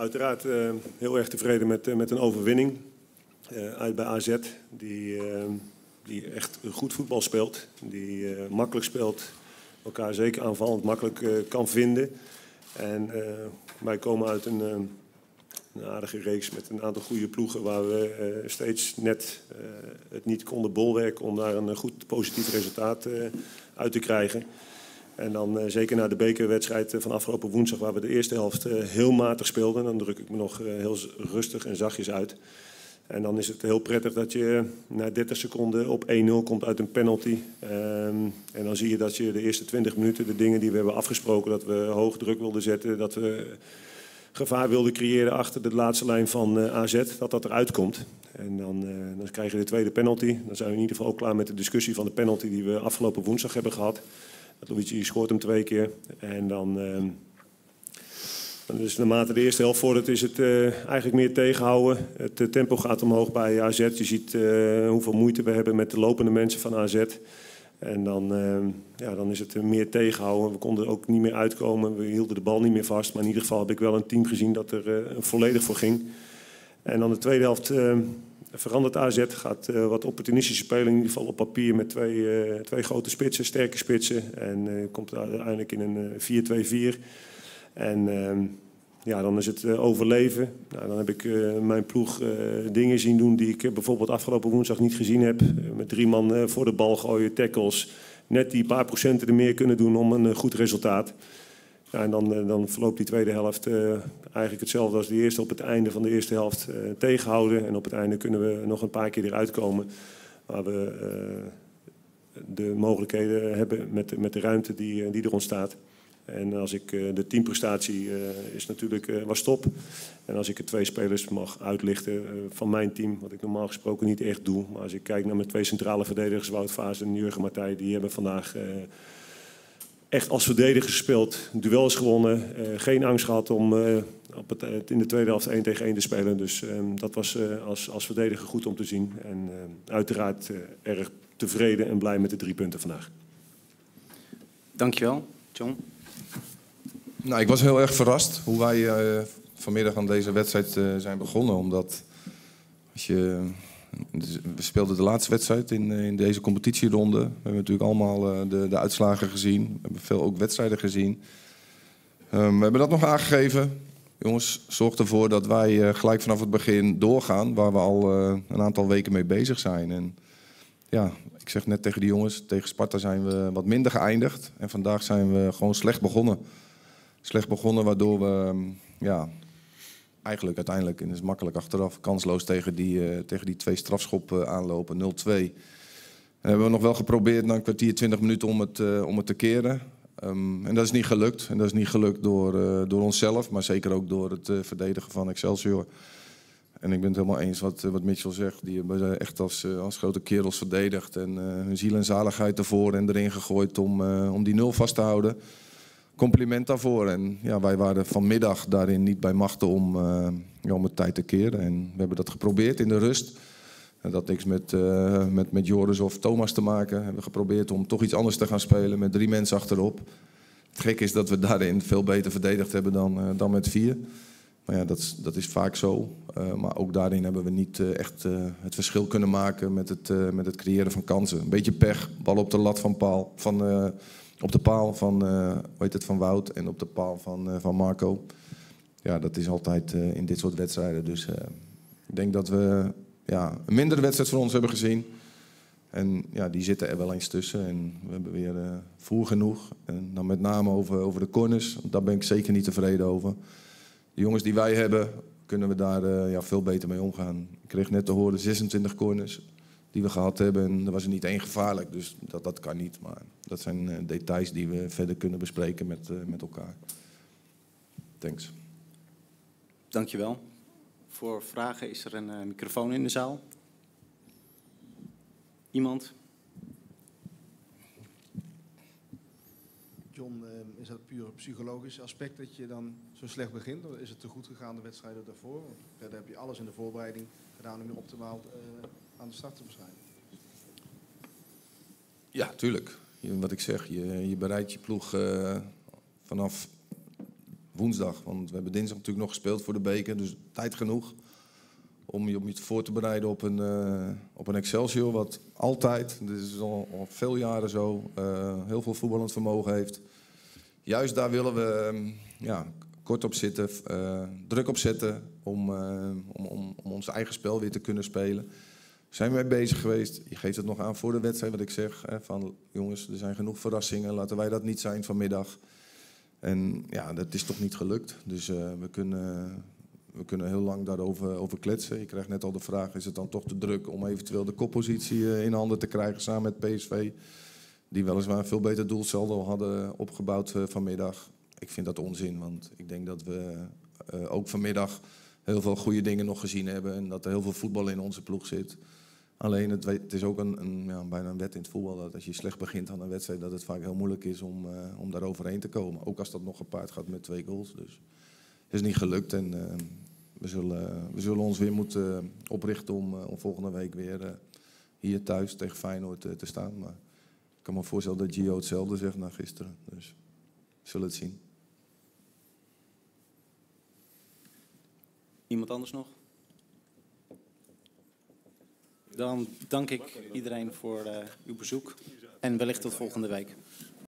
Uiteraard heel erg tevreden met een overwinning uit bij AZ. Die echt goed voetbal speelt. Die makkelijk speelt. Elkaar zeker aanvallend makkelijk kan vinden. En wij komen uit een aardige reeks met een aantal goede ploegen waar we steeds net het niet konden bolwerken om daar een goed positief resultaat uit te krijgen. En dan zeker na de bekerwedstrijd van afgelopen woensdag waar we de eerste helft heel matig speelden. Dan druk ik me nog heel rustig en zachtjes uit. En dan is het heel prettig dat je na 30 seconden op 1-0 komt uit een penalty. En dan zie je dat je de eerste 20 minuten de dingen die we hebben afgesproken, dat we hoog druk wilden zetten, dat we gevaar wilden creëren achter de laatste lijn van AZ, dat eruit komt. En dan krijg je de tweede penalty. Dan zijn we in ieder geval ook klaar met de discussie van de penalty die we afgelopen woensdag hebben gehad. Luigi scoort hem 2 keer. En dan dus naarmate de eerste helft vordert is het eigenlijk meer tegenhouden. Het tempo gaat omhoog bij AZ. Je ziet hoeveel moeite we hebben met de lopende mensen van AZ. En dan is het meer tegenhouden. We konden er ook niet meer uitkomen. We hielden de bal niet meer vast. Maar in ieder geval heb ik wel een team gezien dat er volledig voor ging. En dan de tweede helft verandert AZ. Gaat wat opportunistische spelen, in ieder geval op papier met twee grote spitsen, sterke spitsen. En komt uiteindelijk in een 4-2-4. En dan is het overleven. Nou, dan heb ik mijn ploeg dingen zien doen die ik bijvoorbeeld afgelopen woensdag niet gezien heb. Met 3 man voor de bal gooien, tackles. Net die paar procenten er meer kunnen doen om een goed resultaat. Ja, en dan verloopt die tweede helft eigenlijk hetzelfde als de eerste. Op het einde van de eerste helft tegenhouden. En op het einde kunnen we nog een paar keer eruit komen. Waar we de mogelijkheden hebben met de ruimte die er ontstaat. En als ik de teamprestatie is natuurlijk was top. En als ik er 2 spelers mag uitlichten van mijn team, wat ik normaal gesproken niet echt doe. Maar als ik kijk naar mijn 2 centrale verdedigers, Wout Vaas en Jurgen Martij, die hebben vandaag echt als verdediger gespeeld. Duels gewonnen. Geen angst gehad om in de tweede helft 1 tegen 1 te spelen. Dus dat was als verdediger goed om te zien. En uiteraard erg tevreden en blij met de 3 punten vandaag. Dankjewel, John. Nou, ik was heel erg verrast hoe wij vanmiddag aan deze wedstrijd zijn begonnen. Omdat we speelden de laatste wedstrijd in deze competitieronde. We hebben natuurlijk allemaal de uitslagen gezien. We hebben veel ook wedstrijden gezien. We hebben dat nog aangegeven. Jongens, zorg ervoor dat wij gelijk vanaf het begin doorgaan. Waar we al een aantal weken mee bezig zijn. En ja, ik zeg net tegen de jongens, tegen Sparta zijn we wat minder geëindigd. En vandaag zijn we gewoon slecht begonnen. Slecht begonnen, waardoor we eigenlijk uiteindelijk, en dat is makkelijk achteraf, kansloos tegen die 2 strafschoppen aanlopen, 0-2. En hebben we nog wel geprobeerd na een kwartier, 20 minuten om het te keren. En dat is niet gelukt. En dat is niet gelukt door onszelf, maar zeker ook door het verdedigen van Excelsior. En ik ben het helemaal eens wat Mitchell zegt. Die hebben echt als grote kerels verdedigd. En hun ziel en zaligheid ervoor en erin gegooid om die 0 vast te houden. Compliment daarvoor. En ja, wij waren vanmiddag daarin niet bij machten om het tijd te keren. En we hebben dat geprobeerd in de rust. En dat niks met Joris of Thomas te maken. We hebben geprobeerd om toch iets anders te gaan spelen met 3 mensen achterop. Het gekke is dat we daarin veel beter verdedigd hebben dan met 4. Maar ja, dat is vaak zo. Maar ook daarin hebben we niet echt het verschil kunnen maken met het creëren van kansen. Een beetje pech, bal op de lat op de paal van Wout en op de paal van Marco. Ja, dat is altijd in dit soort wedstrijden. Dus ik denk dat we een mindere wedstrijd van ons hebben gezien. En ja, die zitten er wel eens tussen. En we hebben weer voer genoeg. En dan met name over de corners. Daar ben ik zeker niet tevreden over. De jongens die wij hebben, kunnen we daar veel beter mee omgaan. Ik kreeg net te horen 26 corners die we gehad hebben. En er was er niet 1 gevaarlijk, dus dat kan niet. Maar dat zijn details die we verder kunnen bespreken met elkaar. Thanks. Dankjewel. Voor vragen is er een microfoon in de zaal. Iemand? John, is dat puur een psychologisch aspect dat je dan zo slecht begint? Of is het te goed gegaan de wedstrijden daarvoor? Verder heb je alles in de voorbereiding gedaan om je optimaal aan de start te beschrijven. Ja, tuurlijk. Wat ik zeg, je bereidt je ploeg vanaf woensdag. Want we hebben dinsdag natuurlijk nog gespeeld voor de beker. Dus tijd genoeg om je voor te bereiden op een Excelsior. Wat altijd, dit is al veel jaren zo, heel veel voetballend vermogen heeft. Juist daar willen we kort op zitten, druk op zetten om ons eigen spel weer te kunnen spelen. Zijn we mee bezig geweest. Je geeft het nog aan voor de wedstrijd wat ik zeg. Hè, van jongens, er zijn genoeg verrassingen. Laten wij dat niet zijn vanmiddag. En ja, dat is toch niet gelukt. Dus we kunnen heel lang daarover kletsen. Je krijgt net al de vraag, is het dan toch te druk om eventueel de koppositie in handen te krijgen samen met PSV? Die weliswaar een veel beter doelsaldo hadden opgebouwd vanmiddag. Ik vind dat onzin, want ik denk dat we ook vanmiddag heel veel goede dingen nog gezien hebben. En dat er heel veel voetbal in onze ploeg zit. Alleen het is ook bijna een wet in het voetbal dat als je slecht begint aan een wedstrijd, dat het vaak heel moeilijk is om daar overheen te komen. Ook als dat nog gepaard gaat met 2 goals. Dus het is niet gelukt en we zullen ons weer moeten oprichten om volgende week weer hier thuis tegen Feyenoord te staan. Maar ik kan me voorstellen dat Gio hetzelfde zegt na gisteren. Dus we zullen het zien. Iemand anders nog? Dan dank ik iedereen voor uw bezoek en wellicht tot volgende week.